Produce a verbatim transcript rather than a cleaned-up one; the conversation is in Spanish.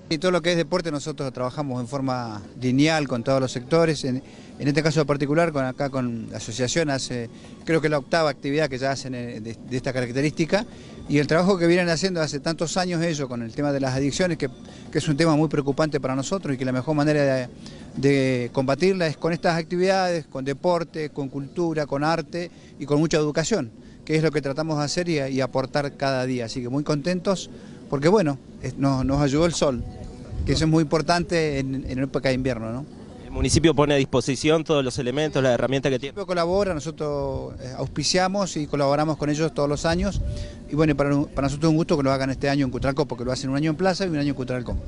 Y todo lo que es deporte nosotros trabajamos en forma lineal con todos los sectores, en, en este caso en particular con acá con la asociación hace, creo que la octava actividad que ya hacen de, de esta característica, y el trabajo que vienen haciendo hace tantos años ellos con el tema de las adicciones, que, que es un tema muy preocupante para nosotros y que la mejor manera de, de combatirla es con estas actividades, con deporte, con cultura, con arte y con mucha educación, que es lo que tratamos de hacer y, y aportar cada día, así que muy contentos porque bueno, nos, nos ayudó el sol, que eso es muy importante en, en época de invierno, ¿no? El municipio pone a disposición todos los elementos, las herramientas que tiene. El municipio colabora, nosotros auspiciamos y colaboramos con ellos todos los años, y bueno, para, para nosotros es un gusto que lo hagan este año en Cutralcó, porque lo hacen un año en Plaza y un año en Cutralcó.